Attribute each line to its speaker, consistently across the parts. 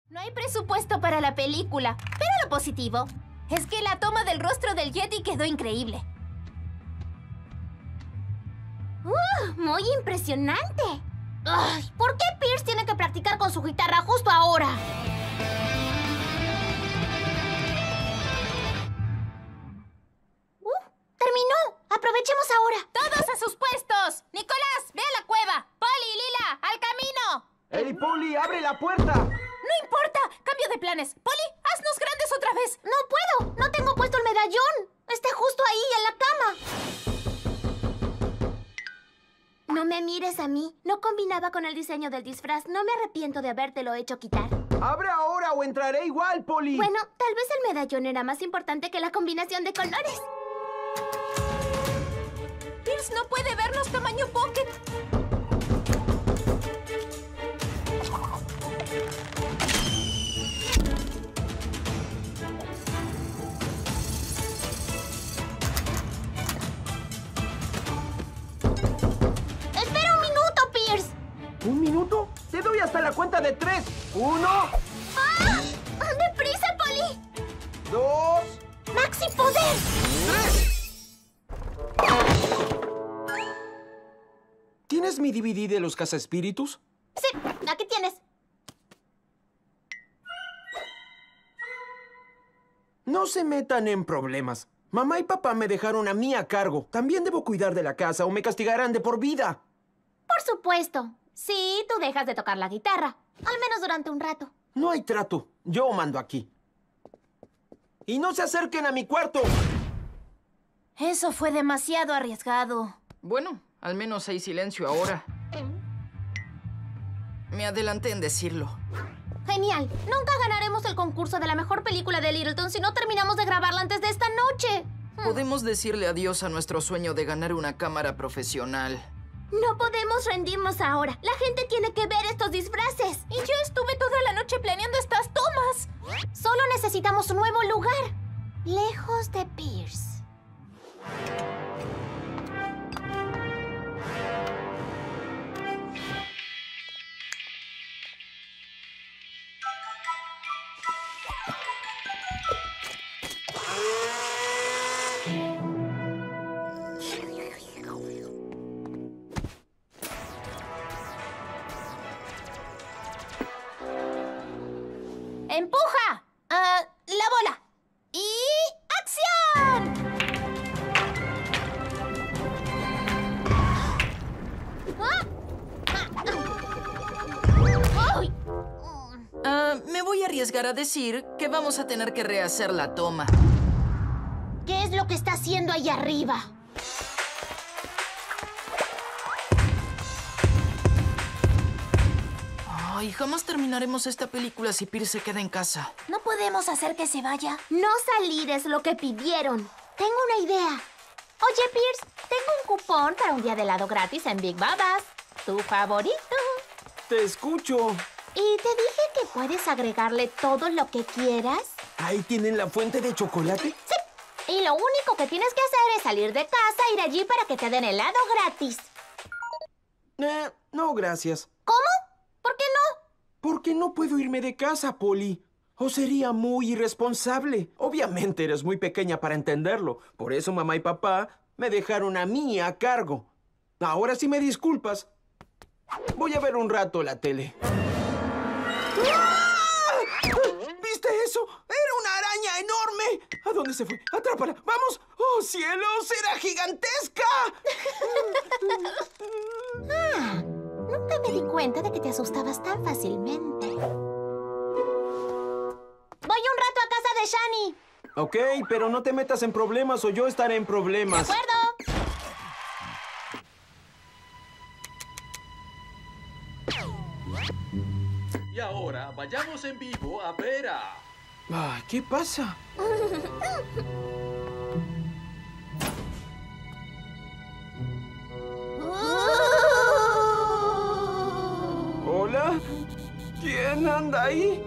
Speaker 1: No hay presupuesto para la película, pero lo positivo es que la toma del rostro del Yeti quedó increíble.
Speaker 2: ¡Muy impresionante! Ay, ¿por qué Pierce tiene que practicar con su guitarra justo ahora? ¡Terminó! ¡Aprovechemos ahora!
Speaker 1: ¡Todos a sus puestos! ¡Nicolás, ve a la cueva! ¡Poli, Lila, al camino!
Speaker 3: ¡Ey, Poli, abre la puerta!
Speaker 1: ¡No importa! ¡Cambio de planes! ¡Poli, haznos grandes otra vez!
Speaker 2: ¡No puedo! ¡No tengo puesto el medallón! ¡Está justo ahí, en la cama! No me mires a mí. No combinaba con el diseño del disfraz. No me arrepiento de habértelo hecho quitar.
Speaker 3: ¡Abre ahora o entraré igual, Poli!
Speaker 2: Bueno, tal vez el medallón era más importante que la combinación de colores.
Speaker 1: Pierce no puede vernos tamaño pocket.
Speaker 2: ¡Espera un minuto, Pierce!
Speaker 3: ¿Un minuto? Te doy hasta la cuenta de 3. 1,
Speaker 2: ¡Ah! ¡Deprisa, Poli!
Speaker 3: 2,
Speaker 2: ¡Maxi Poder!
Speaker 3: 3. ¿Tienes mi DVD de los cazaespíritus?
Speaker 2: Sí, aquí tienes.
Speaker 3: No se metan en problemas. Mamá y papá me dejaron a mí a cargo. También debo cuidar de la casa o me castigarán de por vida.
Speaker 2: Por supuesto. Sí, tú dejas de tocar la guitarra. Al menos durante un rato.
Speaker 3: No hay trato. Yo mando aquí. Y no se acerquen a mi cuarto.
Speaker 1: Eso fue demasiado arriesgado.
Speaker 4: Bueno, al menos hay silencio ahora. Me adelanté en decirlo.
Speaker 2: Genial. Nunca ganaremos el concurso de la mejor película de Littleton si no terminamos de grabarla antes de esta noche.
Speaker 4: Podemos decirle adiós a nuestro sueño de ganar una cámara profesional.
Speaker 2: No podemos rendirnos ahora. La gente tiene que ver estos disfraces.
Speaker 1: Y yo estuve toda la noche planeando estas tomas.
Speaker 2: Solo necesitamos un nuevo lugar. Lejos de Pierce.
Speaker 1: ¡Empuja! La bola. ¡Y acción!
Speaker 2: ¡Ay!
Speaker 4: Me voy a arriesgar a decir que vamos a tener que rehacer la toma.
Speaker 2: ¿Qué es lo que está haciendo ahí arriba?
Speaker 4: Ay, jamás terminaremos esta película si Pierce se queda en casa.
Speaker 1: No podemos hacer que se vaya.
Speaker 2: No salir es lo que pidieron. Tengo una idea. Oye, Pierce, tengo un cupón para un día de helado gratis en Big Babas. Tu favorito.
Speaker 3: Te escucho.
Speaker 2: ¿Y te dije que puedes agregarle todo lo que quieras?
Speaker 3: ¿Ahí tienen la fuente de chocolate?
Speaker 2: Sí. Y lo único que tienes que hacer es salir de casa e ir allí para que te den helado gratis.
Speaker 3: No, gracias.
Speaker 2: ¿Cómo? ¿Por qué no?
Speaker 3: Porque no puedo irme de casa, Poli. O sería muy irresponsable. Obviamente eres muy pequeña para entenderlo. Por eso mamá y papá me dejaron a mí a cargo. Ahora sí me disculpas. Voy a ver un rato la tele. ¡Ah! ¿Viste eso? ¡Era una araña enorme! ¿A dónde se fue? ¡Atrápala! ¡Vamos! ¡Oh, cielos! ¡Era gigantesca!
Speaker 2: Nunca me di cuenta de que te asustabas tan fácilmente. Voy un rato a casa de Shani.
Speaker 3: Ok, pero no te metas en problemas o yo estaré en problemas.
Speaker 2: ¿De acuerdo?
Speaker 5: Y ahora vayamos en vivo a ver a...
Speaker 3: Ay, ¿qué pasa? ¿Hola? ¿Quién anda ahí?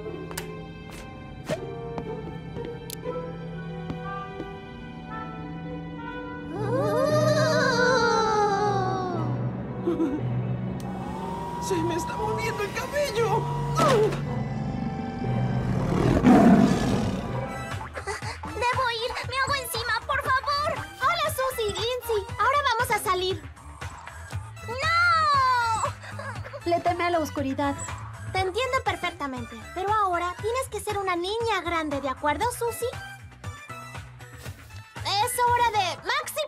Speaker 3: Se me está moviendo el cabello.
Speaker 6: oscuridad.
Speaker 2: Te entiendo perfectamente, pero ahora tienes que ser una niña grande, ¿de acuerdo, Susie? ¡Es hora de Maxi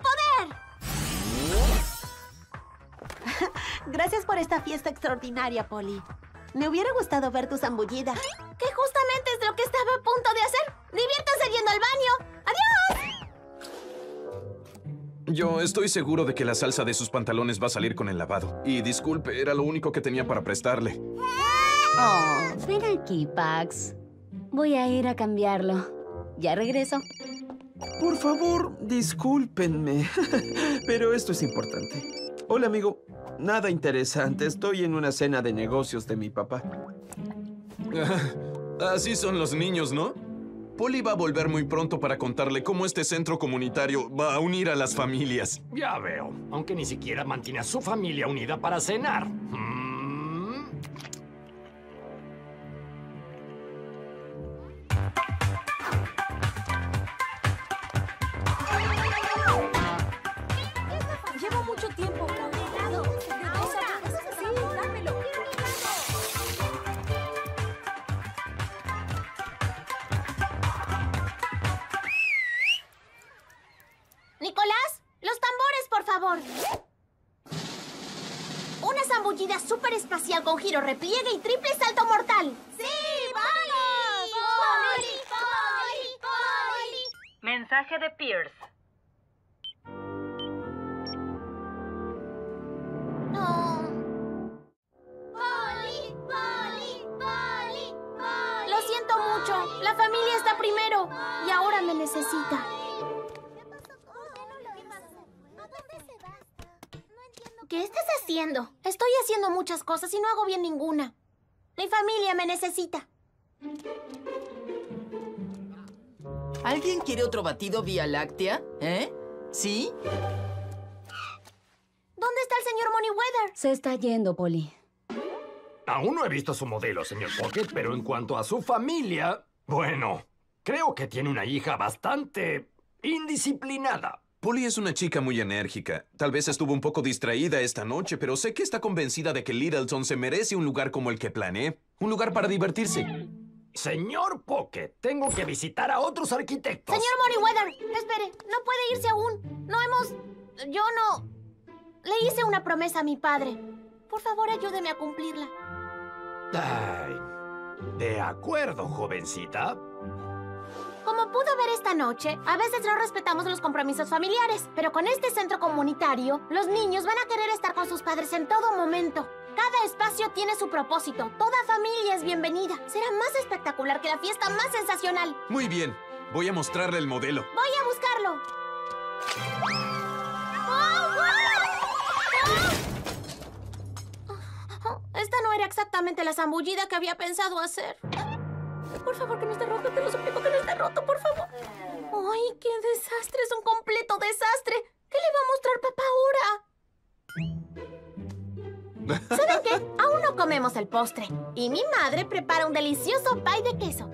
Speaker 2: Poder!
Speaker 6: Gracias por esta fiesta extraordinaria, Polly. Me hubiera gustado ver tu zambullida.
Speaker 2: Que justamente es lo que estaba a punto de hacer. ¡Diviértanse yendo al baño! ¡Adiós!
Speaker 7: Yo estoy seguro de que la salsa de sus pantalones va a salir con el lavado. Y disculpe, era lo único que tenía para prestarle.
Speaker 8: Oh, ven aquí, Pax. Voy a ir a cambiarlo. Ya regreso.
Speaker 3: Por favor, discúlpenme, pero esto es importante. Hola, amigo. Nada interesante. Estoy en una cena de negocios de mi papá.
Speaker 7: Así son los niños, ¿no? Polly va a volver muy pronto para contarle cómo este centro comunitario va a unir a las familias.
Speaker 9: Ya veo, aunque ni siquiera mantiene a su familia unida para cenar.
Speaker 1: Llevo mucho tiempo.
Speaker 2: Nicolás, los tambores, por favor. Una zambullida súper espacial con giro, repliegue y triple salto mortal. ¡Sí, vamos! ¡Polly, Polly, Polly!
Speaker 10: Mensaje de Pierce.
Speaker 2: No. Polly, Polly, Polly, Polly. Lo siento mucho. La familia está primero y ahora me necesita. ¿Qué estás haciendo? Estoy haciendo muchas cosas y no hago bien ninguna. Mi familia me necesita.
Speaker 4: ¿Alguien quiere otro batido Vía Láctea? ¿Eh? ¿Sí?
Speaker 2: ¿Dónde está el señor Moneyweather?
Speaker 8: Se está yendo, Polly.
Speaker 9: Aún no he visto su modelo, señor Pocket, pero en cuanto a su familia... Bueno, creo que tiene una hija bastante indisciplinada.
Speaker 7: Polly es una chica muy enérgica. Tal vez estuvo un poco distraída esta noche, pero sé que está convencida de que Littleton se merece un lugar como el que planeé. Un lugar para divertirse.
Speaker 9: Señor Pocket, tengo que visitar a otros arquitectos.
Speaker 2: Señor Moneyweather, espere, no puede irse aún. Yo no... Le hice una promesa a mi padre. Por favor, ayúdeme a cumplirla.
Speaker 9: Ay, de acuerdo, jovencita.
Speaker 2: Como pudo ver esta noche, a veces no respetamos los compromisos familiares, pero con este centro comunitario, los niños van a querer estar con sus padres en todo momento. Cada espacio tiene su propósito. Toda familia es bienvenida. Será más espectacular que la fiesta más sensacional.
Speaker 7: Muy bien. Voy a mostrarle el modelo.
Speaker 2: Voy a buscarlo. Esta no era exactamente la zambullida que había pensado hacer. Por favor, que no esté roto. Te lo suplico, que no esté roto, por favor. ¡Ay, qué desastre! Es un completo desastre. ¿Qué le va a mostrar papá ahora? ¿Saben qué? Aún no comemos el postre. Y mi madre prepara un delicioso pie de queso.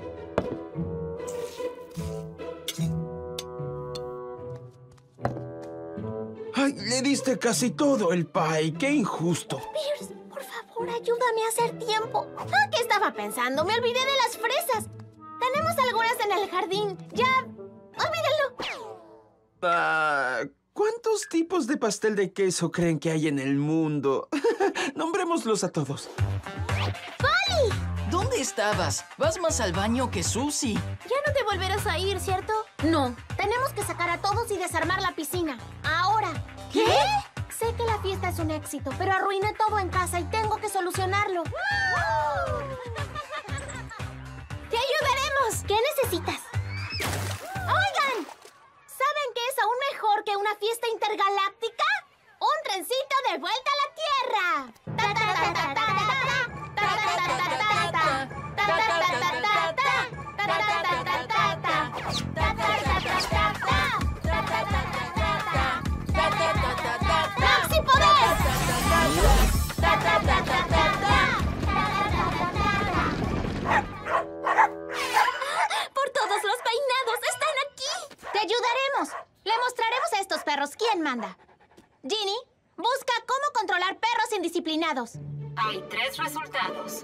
Speaker 3: ¡Ay, le diste casi todo el pie! ¡Qué injusto!
Speaker 2: Pierce, por favor, ayúdame a hacer tiempo. ¿Qué estaba pensando? Me olvidé de las fresas. Tenemos algunas en el jardín. Ya... ¡Olvídenlo!
Speaker 3: ¿Cuántos tipos de pastel de queso creen que hay en el mundo? Nombrémoslos a todos.
Speaker 2: ¡Polly!
Speaker 4: ¿Dónde estabas? Vas más al baño que Susie.
Speaker 2: Ya no te volverás a ir, ¿cierto? No. Tenemos que sacar a todos y desarmar la piscina. Ahora. ¿Qué? Sé que la fiesta es un éxito, pero arruiné todo en casa y tengo que solucionarlo. ¡Te ayudaremos! ¿Qué necesitas? ¡Oigan! ¿Saben qué es aún mejor que una fiesta intergaláctica? ¡Un trencito de vuelta a la Tierra! ¡Maxi Poder! ¡Por todos los peinados! ¡Están aquí! ¡Te ayudaremos! Le mostraremos a estos perros quién manda. Ginny, busca cómo controlar perros indisciplinados.
Speaker 10: Hay 3 resultados.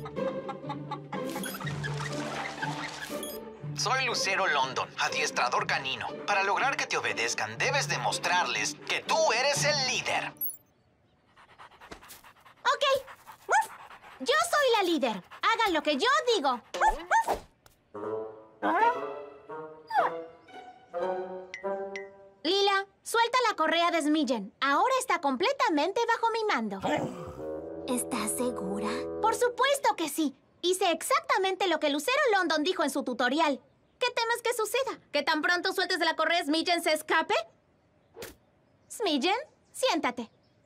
Speaker 11: Soy Lucero London, adiestrador canino. Para lograr que te obedezcan, debes demostrarles que tú eres el líder.
Speaker 2: Ok. Yo soy la líder. Hagan lo que yo digo. Lila, suelta la correa de Smidgen. Ahora está completamente bajo mi mando.
Speaker 1: ¿Estás segura?
Speaker 2: Por supuesto que sí. Hice exactamente lo que Lucero London dijo en su tutorial. ¿Qué temes que suceda? ¿Que tan pronto sueltes de la correa Smidgen se escape? Smidgen, siéntate.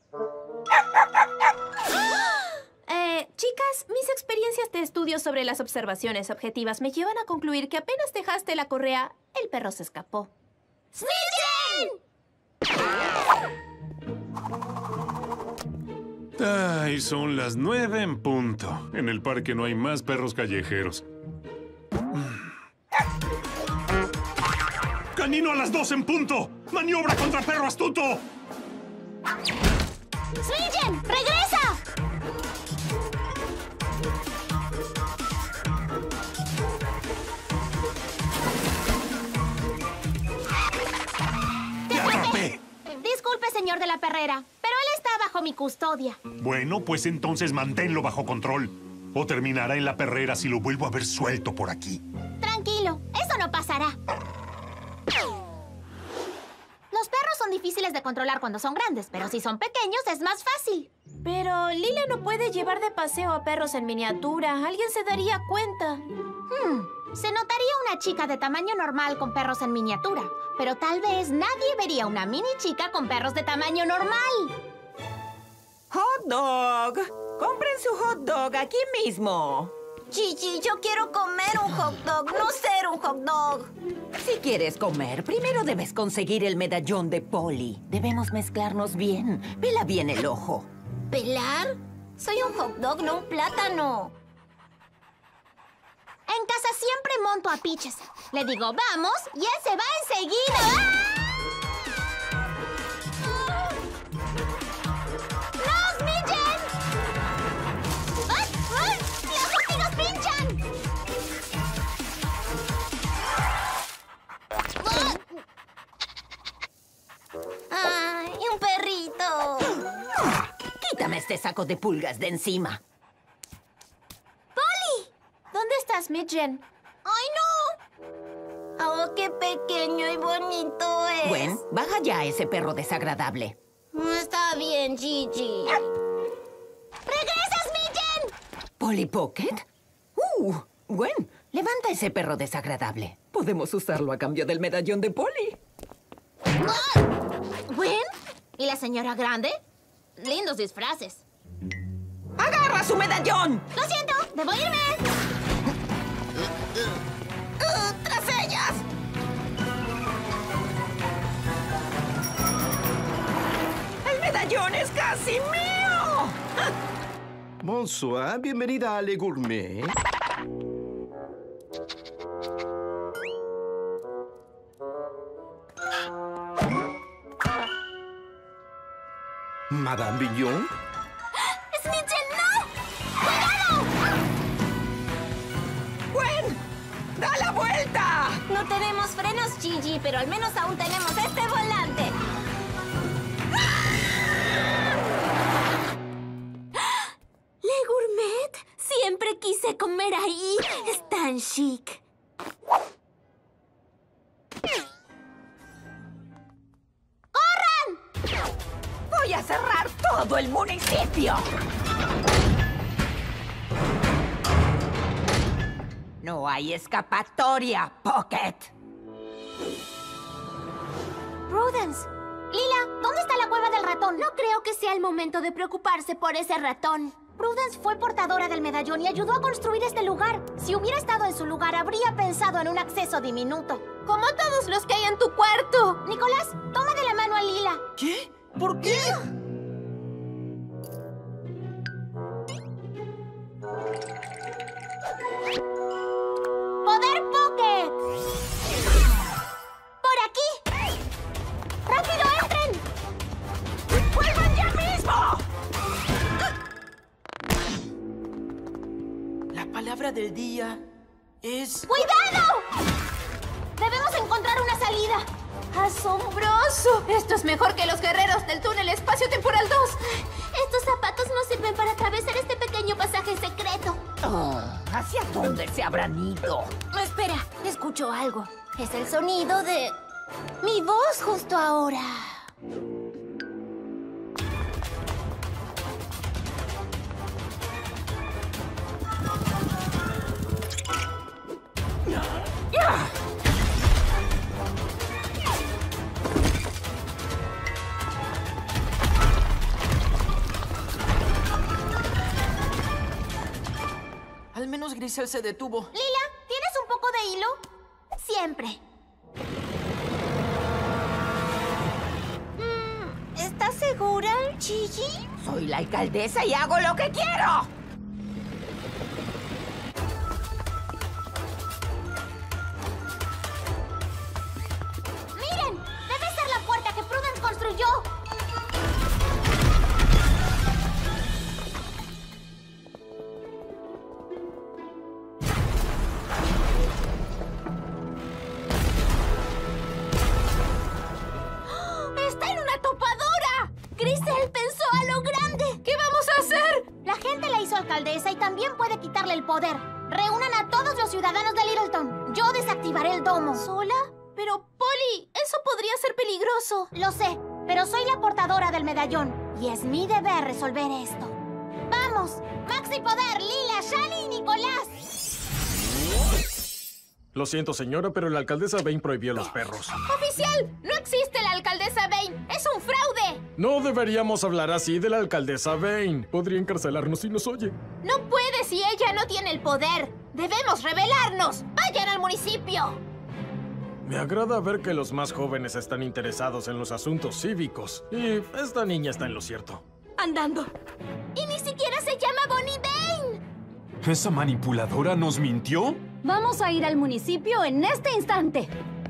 Speaker 12: Chicas, mis experiencias de estudio sobre las observaciones objetivas me llevan a concluir que apenas dejaste la correa, el perro se escapó.
Speaker 2: ¡Smidgen!
Speaker 13: Ay, son las 9 en punto. En el parque no hay más perros callejeros. ¡Canino a las 2 en punto! ¡Maniobra contra perro astuto!
Speaker 2: ¡Smidgen, regresa!
Speaker 13: ¡Te atrapé!
Speaker 2: Disculpe, señor de la perrera, pero él está bajo mi custodia.
Speaker 13: Bueno, pues entonces manténlo bajo control. O terminará en la perrera si lo vuelvo a ver suelto por aquí.
Speaker 2: Tranquilo, eso no pasará. Los perros son difíciles de controlar cuando son grandes, pero si son pequeños es más fácil.
Speaker 12: Pero Lila no puede llevar de paseo a perros en miniatura. Alguien se daría cuenta.
Speaker 2: Se notaría una chica de tamaño normal con perros en miniatura, pero tal vez nadie vería una mini chica con perros de tamaño normal.
Speaker 14: ¡Hot dog! ¡Compren su hot dog aquí mismo!
Speaker 15: Gigi, yo quiero comer un hot dog, no ser un hot dog.
Speaker 14: Si quieres comer, primero debes conseguir el medallón de Polly. Debemos mezclarnos bien. Pela bien el ojo.
Speaker 15: ¿Pelar? Soy un hot dog, no un plátano.
Speaker 2: En casa siempre monto a Peaches. Le digo, vamos, y él se va enseguida. ¡Ah! ¡No, Smidgen! ¡Ay! ¡Ay! ¡Los vestidos pinchan!
Speaker 15: ¡Ay, un perrito!
Speaker 14: Quítame este saco de pulgas de encima.
Speaker 12: ¡Polly! ¿Dónde está Smidgen?
Speaker 15: ¡Ay, no! ¡Oh, qué pequeño y bonito es!
Speaker 14: Gwen, baja ya a ese perro desagradable.
Speaker 15: Está bien, Gigi.
Speaker 2: ¡Regresa, Smidgen!
Speaker 14: ¿Polly Pocket? Gwen, levanta ese perro desagradable. Podemos usarlo a cambio del medallón de Polly.
Speaker 2: ¿Gwen? ¿Y la señora grande? Lindos disfraces.
Speaker 14: ¡Agarra su medallón!
Speaker 2: ¡Lo siento! ¡Debo irme!
Speaker 15: ¡Tras ellas!
Speaker 14: ¡El medallón es casi mío!
Speaker 16: Bonsoir, bienvenida a Le Gourmet. Madame Billon.
Speaker 2: ¡Smidgen, no! ¡Cuidado!
Speaker 14: ¡Gwen! ¡Da la vuelta!
Speaker 15: No tenemos frenos, Gigi, pero al menos aún tenemos este volante.
Speaker 1: Le Gourmet. Siempre quise comer ahí. Es tan chic.
Speaker 2: ¡Corran!
Speaker 14: ¡Voy a cerrar todo el municipio! No hay escapatoria, Pocket.
Speaker 2: Prudence. Lila, ¿dónde está la cueva del ratón?
Speaker 1: No creo que sea el momento de preocuparse por ese ratón.
Speaker 2: Prudence fue portadora del medallón y ayudó a construir este lugar. Si hubiera estado en su lugar, habría pensado en un acceso diminuto.
Speaker 12: Como todos los que hay en tu cuarto.
Speaker 2: Nicolás, toma de la mano a Lila.
Speaker 3: ¿Qué? ¿Por qué?
Speaker 2: ¡Poder Pocket! ¡Por aquí! ¡Rápido, entren!
Speaker 14: ¡Vuelvan ya mismo!
Speaker 4: guía es...
Speaker 2: ¡Cuidado! Debemos encontrar una salida.
Speaker 12: ¡Asombroso! Esto es mejor que los guerreros del túnel espacio-temporal 2.
Speaker 2: Estos zapatos no sirven para atravesar este pequeño pasaje secreto.
Speaker 14: ¿Hacia dónde se habrán ido?
Speaker 2: Espera, escucho algo. Es el sonido de... mi voz justo ahora.
Speaker 4: Al menos Grisel se detuvo.
Speaker 2: Lila, ¿tienes un poco de hilo? Siempre. ¿Estás segura, Gigi?
Speaker 14: Soy la alcaldesa y hago lo que quiero.
Speaker 2: ¡Miren! Debe ser la puerta que Prudence construyó. ¡Está en una topadora! ¡Grisel pensó a lo grande!
Speaker 12: ¿Qué vamos a hacer?
Speaker 2: La gente la hizo alcaldesa y también puede quitarle el poder. Reúnan a todos los ciudadanos de Littleton. Yo desactivaré el domo.
Speaker 12: ¿Sola? Pero, Polly, eso podría ser peligroso.
Speaker 2: Lo sé, pero soy la portadora del medallón. Y es mi deber resolver esto. ¡Vamos! ¡Maxi Poder, Lila, Shani y Nicolás!
Speaker 17: Lo siento, señora, pero la alcaldesa Vane prohibió los perros.
Speaker 12: ¡Oficial! ¡No existe la alcaldesa Vane! ¡Es un fraude!
Speaker 17: No deberíamos hablar así de la alcaldesa Vane. Podría encarcelarnos si nos oye.
Speaker 12: No puede si ella no tiene el poder. ¡Debemos rebelarnos! ¡Vayan al municipio!
Speaker 17: Me agrada ver que los más jóvenes están interesados en los asuntos cívicos. Y esta niña está en lo cierto.
Speaker 12: Andando.
Speaker 2: ¡Y ni siquiera se llama Bonnie Vane!
Speaker 7: ¿Esa manipuladora nos mintió?
Speaker 8: Vamos a ir al municipio en este instante.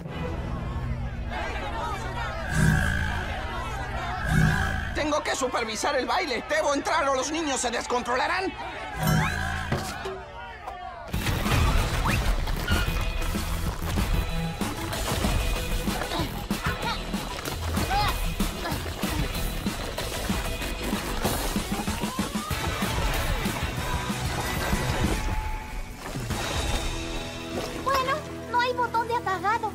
Speaker 11: Tengo que supervisar el baile. Debo entrar o los niños se descontrolarán.
Speaker 2: Bueno, no hay botón de apagado.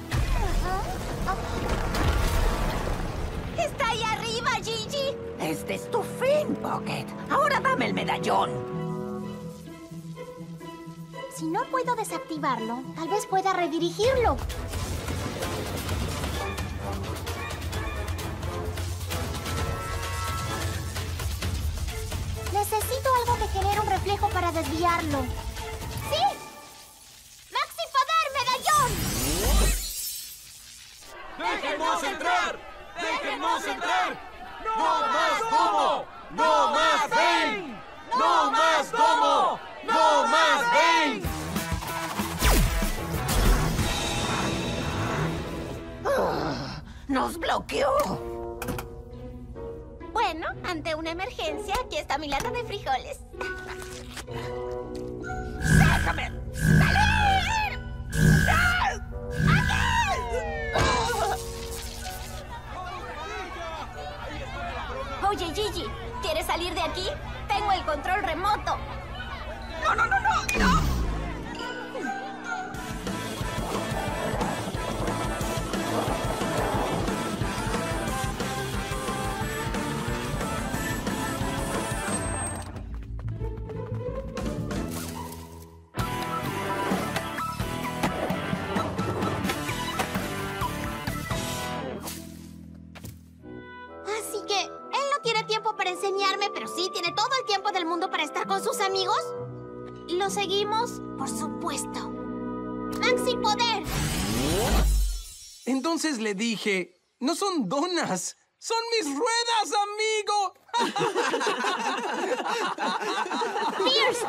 Speaker 2: ¡Está ahí arriba, Gigi!
Speaker 14: Este es tu fin, Pocket. Ahora dame el medallón.
Speaker 2: Si no puedo desactivarlo, tal vez pueda redirigirlo. Necesito algo que genere un reflejo para desviarlo. ¡Sí! ¡Maxi Poder, medallón!
Speaker 5: ¡Déjennos entrar! ¡Déjennos entrar! ¡No más domo! ¡No más Vane! ¡No más domo! ¡No más Vane!
Speaker 14: ¡Nos bloqueó!
Speaker 2: Bueno, ante una emergencia, aquí está mi lata de frijoles.
Speaker 14: ¡Déjame salir!
Speaker 2: Oye, Gigi, ¿quieres salir de aquí? Tengo el control remoto.
Speaker 14: ¡No, no, no, no! ¡No!
Speaker 2: Así que, él no tiene tiempo para enseñarme, pero sí tiene todo el tiempo del mundo para estar con sus amigos. ¿Lo seguimos? Por supuesto. ¡Maxi Poder!
Speaker 18: Entonces le dije, no son donas, son mis ruedas, amigo.
Speaker 2: ¡Pierce!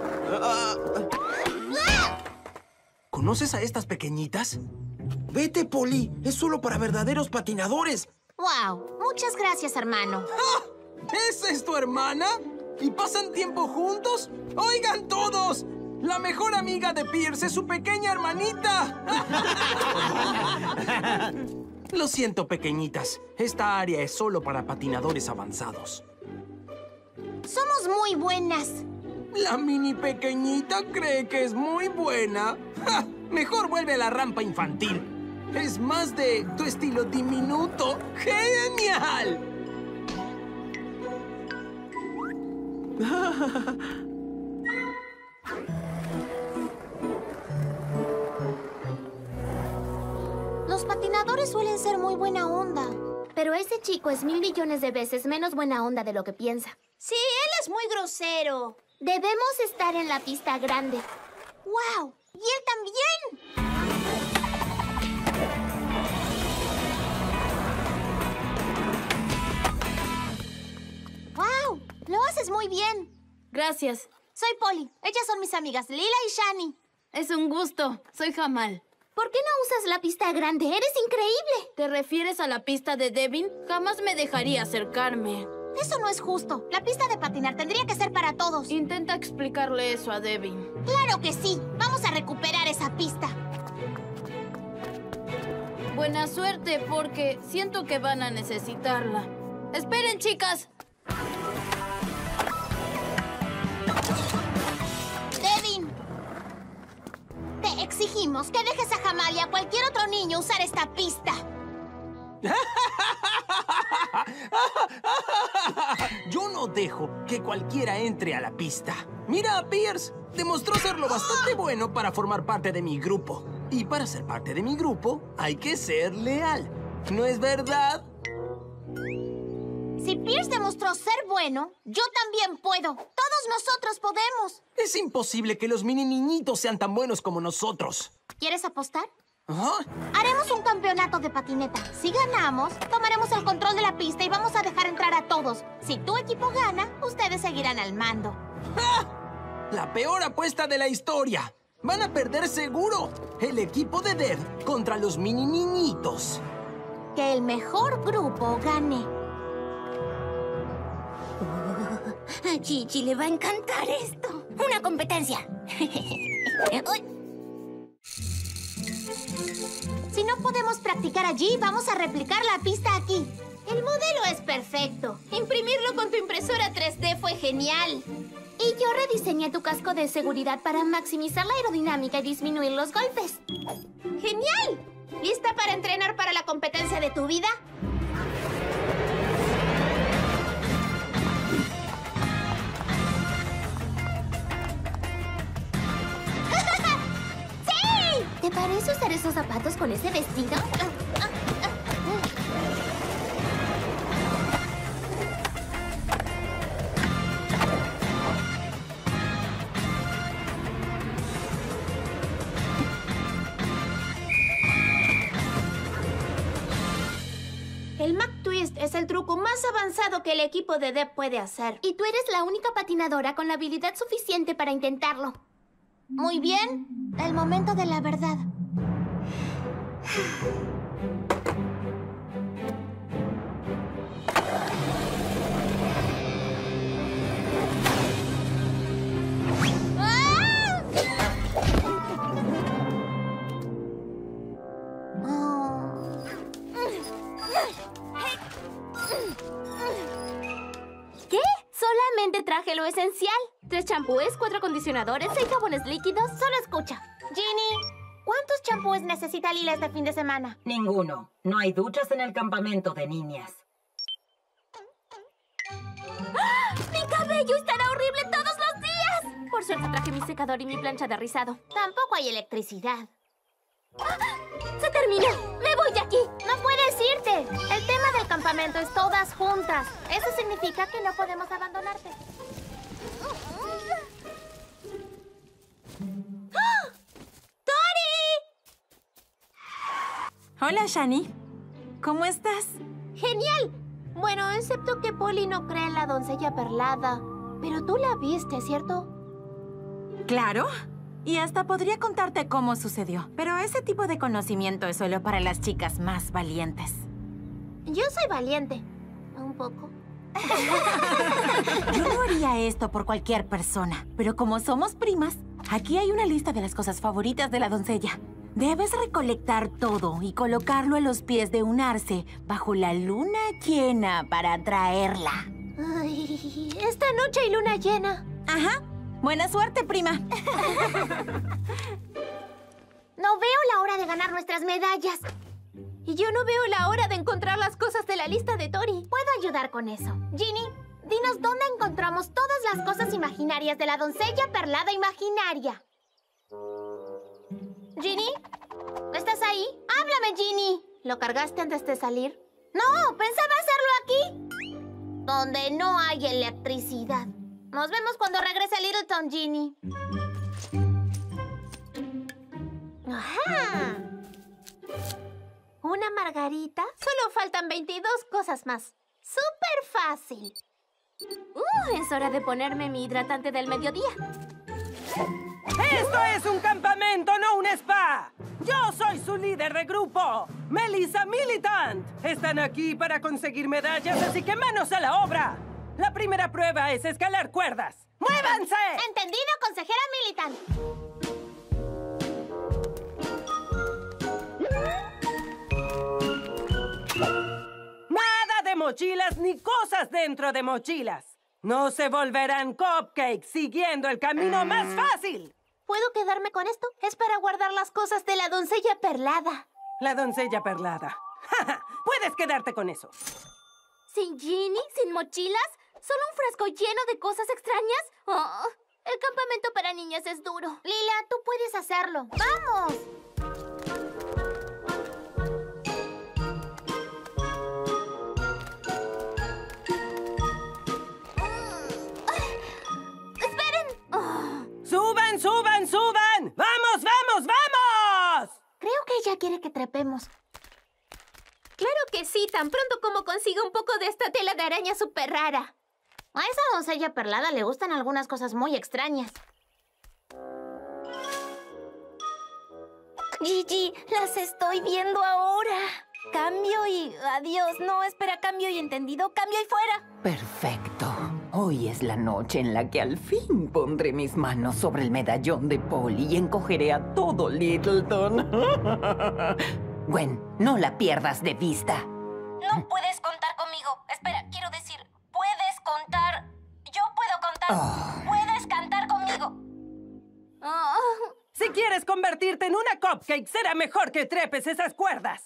Speaker 18: ¿Conoces a estas pequeñitas?
Speaker 3: Vete, Polly. Es solo para verdaderos patinadores.
Speaker 2: ¡Wow! Muchas gracias, hermano.
Speaker 18: ¡Ah! ¿Esa es tu hermana? ¿Y pasan tiempo juntos? ¡Oigan todos! La mejor amiga de Pierce es su pequeña hermanita. Lo siento, pequeñitas. Esta área es solo para patinadores avanzados.
Speaker 2: Somos muy buenas.
Speaker 18: La mini pequeñita cree que es muy buena. ¡Ja! Mejor vuelve a la rampa infantil. Es más de tu estilo diminuto. ¡Genial!
Speaker 2: Los patinadores suelen ser muy buena onda.
Speaker 1: Pero ese chico es 1000 millones de veces menos buena onda de lo que piensa.
Speaker 2: Sí, él es muy grosero. Debemos estar en la pista grande. ¡Wow! ¡Y él también! ¡Wow! Lo haces muy bien.
Speaker 12: Gracias.
Speaker 2: Soy Polly. Ellas son mis amigas Lila y Shani.
Speaker 12: Es un gusto. Soy Jamal.
Speaker 1: ¿Por qué no usas la pista grande? ¡Eres increíble!
Speaker 12: ¿Te refieres a la pista de Devin? Jamás me dejaría acercarme.
Speaker 2: Eso no es justo. La pista de patinar tendría que ser para todos.
Speaker 12: Intenta explicarle eso a Devin.
Speaker 2: ¡Claro que sí! Vamos a recuperar esa pista.
Speaker 12: Buena suerte, porque siento que van a necesitarla. ¡Esperen, chicas!
Speaker 2: ¡Devin! Te exigimos que dejes a Jamal y a cualquier otro niño usar esta pista.
Speaker 18: Yo no dejo que cualquiera entre a la pista. Mira a Pierce. Demostró serlo bastante bueno para formar parte de mi grupo. Y para ser parte de mi grupo, hay que ser leal. ¿No es verdad?
Speaker 2: Si Pierce demostró ser bueno, yo también puedo. Todos nosotros podemos.
Speaker 18: Es imposible que los mini niñitos sean tan buenos como nosotros.
Speaker 2: ¿Quieres apostar?
Speaker 18: ¿Ah?
Speaker 2: Haremos un campeonato de patineta. Si ganamos, tomaremos el control de la pista y vamos a dejar entrar a todos. Si tu equipo gana, ustedes seguirán al mando.
Speaker 18: ¡Ah! La peor apuesta de la historia. Van a perder seguro. El equipo de Dev contra los mini niñitos.
Speaker 2: Que el mejor grupo gane.
Speaker 1: A Gigi le va a encantar esto. Una competencia.
Speaker 2: Si no podemos practicar allí, vamos a replicar la pista aquí.
Speaker 1: El modelo es perfecto. Imprimirlo con tu impresora 3D fue genial. Y yo rediseñé tu casco de seguridad para maximizar la aerodinámica y disminuir los golpes. ¡Genial! ¿Lista para entrenar para la competencia de tu vida? ¡Sí! ¿Te parece usar esos zapatos con ese vestido? El Mac Twist es el truco más avanzado que el equipo de Dev puede hacer. Y tú eres la única patinadora con la habilidad suficiente para intentarlo.
Speaker 2: Muy bien. El momento de la verdad.
Speaker 1: ¿Qué? Solamente traje lo esencial. 3 champúes, 4 acondicionadores, 6 jabones líquidos. Solo escucha.
Speaker 2: Ginny, ¿cuántos champúes necesita Lila este fin de semana?
Speaker 14: Ninguno. No hay duchas en el campamento de niñas.
Speaker 1: ¡Ah! ¡Mi cabello estará horrible todos los días! Por suerte traje mi secador y mi plancha de rizado.
Speaker 2: Tampoco hay electricidad.
Speaker 1: ¡Ah! ¡Se terminó! ¡Me voy de aquí!
Speaker 2: ¡No puedes irte! El tema del campamento es todas juntas. Eso significa que no podemos abandonarte.
Speaker 1: ¡Ah! ¡Tori!
Speaker 19: Hola, Shani. ¿Cómo estás?
Speaker 2: ¡Genial! Bueno, excepto que Polly no cree en la doncella perlada. Pero tú la viste, ¿cierto?
Speaker 19: Claro. Y hasta podría contarte cómo sucedió. Pero ese tipo de conocimiento es solo para las chicas más valientes.
Speaker 2: Yo soy valiente. Un poco.
Speaker 19: Yo no haría esto por cualquier persona. Pero como somos primas, Aquí hay una lista de las cosas favoritas de la doncella. Debes recolectar todo y colocarlo a los pies de un arce bajo la luna llena para atraerla.
Speaker 2: Ay, esta noche hay luna llena.
Speaker 19: Ajá. Buena suerte, prima.
Speaker 2: No veo la hora de ganar nuestras medallas.
Speaker 12: Y yo no veo la hora de encontrar las cosas de la lista de Tori.
Speaker 2: Puedo ayudar con eso. Ginny, dinos dónde encontramos todas las cosas imaginarias de la doncella perlada imaginaria. ¿Ginny? ¿Estás ahí? ¡Háblame, Ginny! ¿Lo cargaste antes de salir? ¡No! ¡Pensaba hacerlo aquí! Donde no hay electricidad. Nos vemos cuando regrese a Littleton, Ginny. ¡Ajá! ¿Una margarita?
Speaker 12: Solo faltan 22 cosas más. ¡Súper fácil!
Speaker 1: Es hora de ponerme mi hidratante del mediodía.
Speaker 20: ¡Esto es un campamento, no un spa! ¡Yo soy su líder de grupo! ¡Melissa Militant! Están aquí para conseguir medallas, así que manos a la obra. La primera prueba es escalar cuerdas. ¡Muévanse!
Speaker 2: ¡Entendido, consejera Militant!
Speaker 20: Nada de mochilas ni cosas dentro de mochilas. No se volverán cupcakes siguiendo el camino más fácil.
Speaker 2: ¿Puedo quedarme con esto? Es para guardar las cosas de la doncella perlada.
Speaker 20: La doncella perlada. Puedes quedarte con eso.
Speaker 1: ¿Sin Ginny? ¿Sin mochilas? ¿Solo un frasco lleno de cosas extrañas? Oh, el campamento para niñas es duro.
Speaker 2: Lila, tú puedes hacerlo. ¡Vamos!
Speaker 20: ¡Suban, suban, suban! ¡Vamos, vamos, vamos!
Speaker 2: Creo que ella quiere que trepemos.
Speaker 12: Claro que sí, tan pronto como consiga un poco de esta tela de araña súper rara.
Speaker 2: A esa doncella perlada le gustan algunas cosas muy extrañas.
Speaker 15: Gigi, las estoy viendo ahora. Cambio y adiós. No, espera, cambio y entendido. Cambio y fuera.
Speaker 14: Perfecto. Hoy es la noche en la que al fin pondré mis manos sobre el medallón de Polly y encogeré a todo Littleton. Gwen, no la pierdas de vista.
Speaker 15: No puedes contar conmigo. Espera, quiero decir, puedes contar. Yo puedo contar. Puedes cantar conmigo.
Speaker 20: Si quieres convertirte en una cupcake, será mejor que trepes esas cuerdas.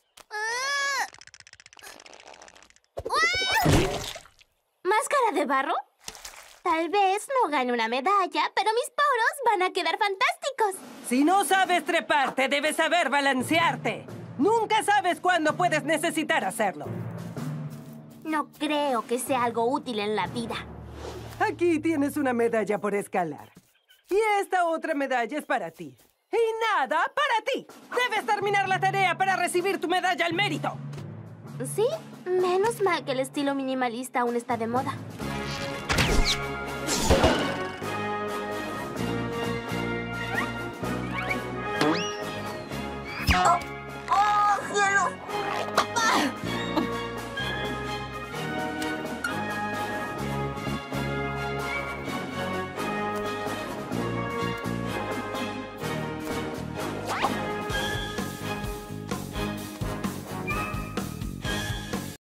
Speaker 1: ¿Máscara de barro? Tal vez no gane una medalla, pero mis poros van a quedar fantásticos.
Speaker 20: Si no sabes treparte, debes saber balancearte. Nunca sabes cuándo puedes necesitar hacerlo.
Speaker 1: No creo que sea algo útil en la vida.
Speaker 20: Aquí tienes una medalla por escalar. Y esta otra medalla es para ti. Y nada para ti. Debes terminar la tarea para recibir tu medalla al mérito.
Speaker 1: Sí, menos mal que el estilo minimalista aún está de moda.
Speaker 15: Oh.